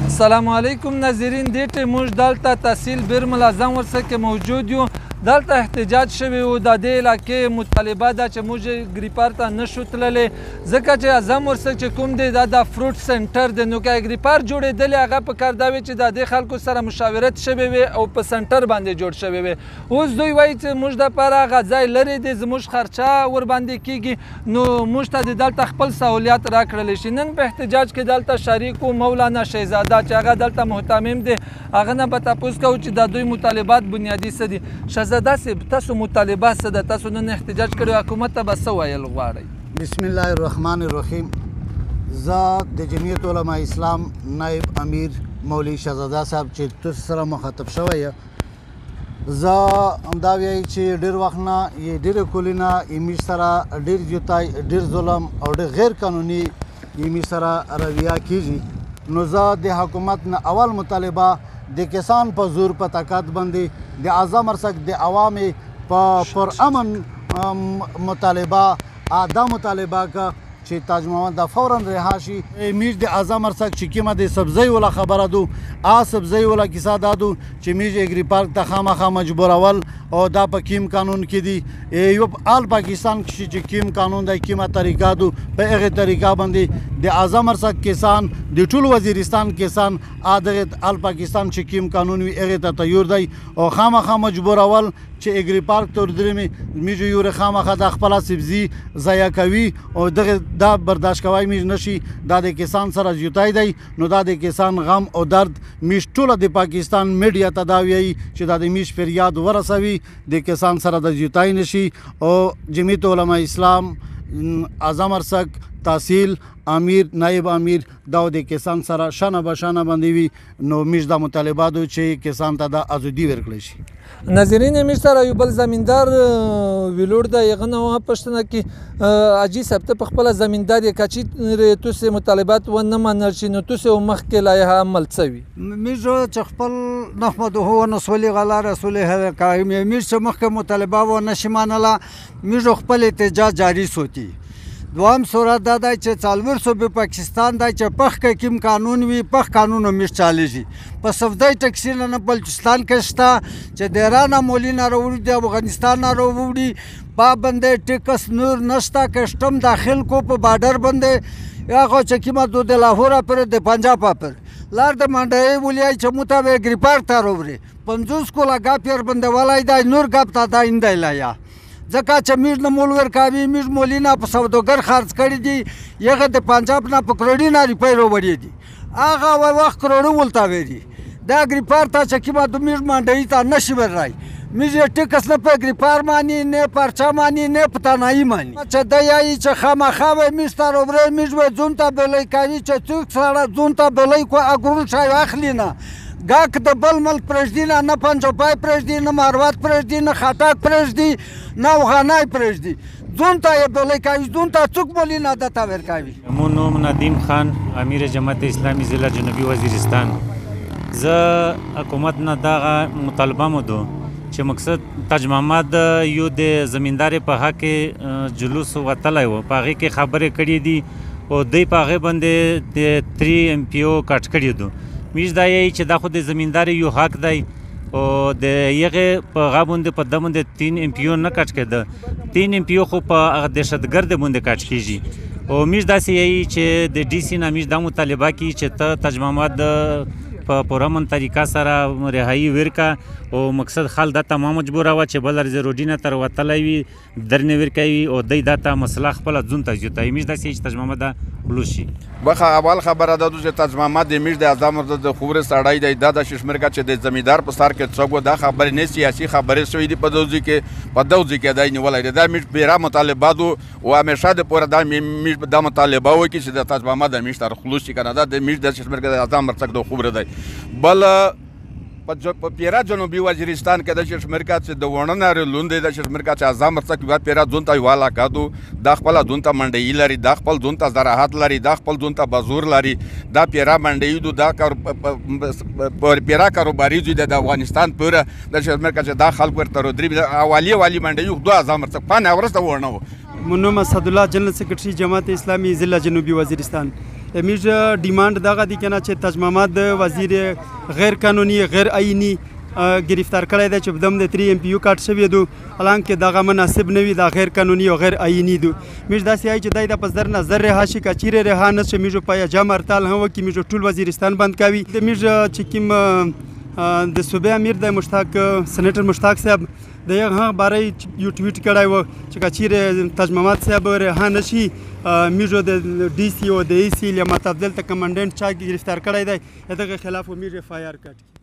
السلام علیکم ناظرین، دې ټیم موږ دلته تحصیل بیر ملازم ورڅخه موجود یو. دلته احتجاج شوی و د دې علاقې مطالبه ده چې موږ اګریپار ته نشو تللی ځکه چې اعظم ورڅخه چې کوم دی دا د فروټ سنټر دی. نو که اګریپار جوړېدلی هغه پکار دا وي چې د دې خلکو سره مشاورت شوی وي او په سنټر باندې جوړ شوی وي. اوس دوی وایي چې موږ دپاره هغه ځای لرې دی، زموږ خرچه ورباندې کېږي، نو موږ ته د دلته خپل سهولیات راکړلی شي. نن په احتجاج کې دلته شریک و مولانا شهزاده چې هغه دلته محتمم دی، هغه نه به تپوس کوو چې د دوی مطالبات بنیادي څه دي. شهزاده صاحب، تاسو مطالبه څه ده؟ تاسو نن احتجاج کړی، حکومت ته به څه ویل غواړئ؟ بسم الله الرحمن الرحیم. زه د جمعیت علما اسلام نائب امیر مولوي شهزاده صاحب چې تاسو سره مخاطب شوی یم، زه همدا وایم چې ډېر وخت نه یې ډېرې کلونه یې سره ډېر جوتای، ډېر ظلم او ډېر غیر قانوني یې سره رویه کیږي. نو زه د حکومت نه اول مطالبه د کسان په زور په طاقت باندې د اعظم ارڅک د عوامې په پرامن مطالبه دا مطالبه که چې تاج محمد دا فورا رها شي. میش د اعظم ارڅک چې کومه د سبزۍ ولا خبره دو سبزۍ ولا کیسه دا دو چې میش اګری پارک ته خامخا مجبورول او دا په کیم قانون کې دی. یو آل پاکستان کې چې کیم قانون دی، کیمه طریقه دو، په هغه طریقه باندې د اعظم ارڅک کسان د ټول وزیرستان کسان دغه آل پاکستان چې کیم قانون وي هغه ته تیار دی او خامخا مجبورول چې اګری پارک ته وردرې میجو یو خامخا د خپل سبزي ضایع کوي او دغه دا برداشت کوي میج نشي. دا د کسان سره جوتای دی. نو دا د کسان غم او درد میش ټوله د پاکستان میډیا ته دا وایي چې دا د میش فریاد ورسوي، د کسان سره د جوتای نشي. او جمعیت علما اسلام اعظم ارڅک تحصیل امیر نائب امیر دا د کسان سره شانه به شانه باندې وي. نو میش دا مطالبات چې کسان ته د ازادي ورکړی شي. ناظرین، میش سره یو بل زمیندار ویلوړ د هغه نه پوښتنه کې حاجي صاحب ته په خپله زمیندار یې که چې تاسې مطالبات ونه منل شي نو تاسې مخکې لایحه عمل څه وي؟ میش چې خپل نحمده ونصلي علی رسوله کریم، میش چې مخکې مطالبه ونه شي منله، میش خپل احتجاج جاری سوتی. دوام صورت دا دی چې څلور صوبې پاکستان دی چې پخ کې کوم قانون وي، پخ قانون میش چالیږي. په صفدی ټکسي نه بلوچستان کې شته چې د ایران مولی نه راوړي، د افغانستان نه راوړي، پابندۍ ټکس نور نشته، کسټم داخل کو په بارډر باندې هغه چې کومه دو د لاهور پر د پنجاب پر لار د منډۍ ولیای چې موته به اګریپار ته راوړي 50 کولا ګاپیر باندې ولای دی نور ګاپ ته دا اندای لایا ځکه چې میش نه مول ورکوي. میش مولینا په سوداګر خرڅ کړي دي، هغه د پنجاب نه په کروڑی نه روپۍ راوړي دي، هغه وخت کروڑو ولته ویري. دا اګریپار ته چې کومه د میش منډۍ ته نشي ورای، میش ټکس نه په اګریپار مانی، نه پرچا مانی، نه پتانایي مانی. چې دا یایي چې خامخا به میش ته راوړي، میش به ځون ته بلۍ کوي چې څوک سره ځون ته بلۍ کو اګرون شای اخلي نه گاک د بل ملک پرېږدي نه پنجابی پرېږدي، نه ماروات پرېږدي، نه خاټک پرېږدي، نه افغانۍ پرېږدي. ځون ته یې بلۍ کوي، ځون ته څوک بولي نه ده ته ورکوي. مو نوم ندیم خان، امیر جماعت اسلامي ضلع جنوبي وزیرستان. زه حکومت نه دغه مطالبه مو دو چې مقصد تاج محمد یو د زمیندارۍ په حق کې جلوس وتلی و، په هغې کې خبرې کړې دي او دوی په هغې باندې د 3 MPO کټ کړي دو. میش دا یایي چې دا خو د زمیندارۍ یو حق دی او د هغې په هغه باندې په ده باندې 3 MPO نه کټ کېده. 3 MPO خو په هغه دهشتګرد باندې کټ کېږي. او میش داسې یایي چې د DC نه میش دا مطالبه کوي چې ته تاج محمد په پرامن طریقه سره رهایي ورکا او مقصد خال دا ته ما مجبوروه چې بل ریزروډي نه تر وتلی وي درنې ورکوي او دی دا ته مسله خپله ځون ته جوتوي. میش داسې چې تاج محمد دا خلوص شي. بخه اول خبره دا چې تاج محمد د میش د اعظم د خبرې سړی دی، دا د ششمرګه چې د زمیندار په سر کې څوک دا خبرې نه سیاسي خبرې شوي دي په دوزي کې دی نیولی دی. دا میش پیرا مطالبات او همیشه د پوره دا میش دا مطالبه وکړي چې د تاج محمد د میش تر خلوص شي که نه. دا د میش د ششمرګه د اعظم ارڅک د خبره دی. بل په پیرا جنوبي وزیرستان کې د ششمرګه چې د وړنه لوند د ششمرګه چې اعظم ارڅک یو پیرا ځون ته یو علاقه دا خپل ځون ته منډۍ لري، دا خپل ځون ته زراعت لري، دا خپل ځون ته بازور لري. دا پیرا منډۍ دو دا پیرا کاروباري دي د افغانستان پوره د ششمرګه چې دا خلک ورته درې والی منډۍ دو اعظم ارڅک پانه ورسته ورنه. منوم اسدالله جنرال سیکرټري جماعت اسلامي ضلع جنوبي وزیرستان. میج ډیماند دغه دی کنه چې تاج محمد وزیر غیر قانوني غیر آئینی گرفتار کړی دی چې بدم د 3 MPU کارت شوی دو حالانکه دغه مناسب نه وي دا غیر قانوني او غیر آئینی دو میج داسې آی چې دای د پس در نظر رها شي کچیر رها نه چې میجو پایا جام هړتال هم وکي میجو ټول وزیرستان بند کوي د میج چې کوم د صوبې امیر د مشتاق سېنیټر مشتاق صاحب د هغه باره یو ټویټ کړی و چې کچیر تاج محمد صاحب رها نشي میجو د DC او د AC له متبدل ته کمانډنټ چا گرفتار کړی دی دغه خلاف میج FIR کړ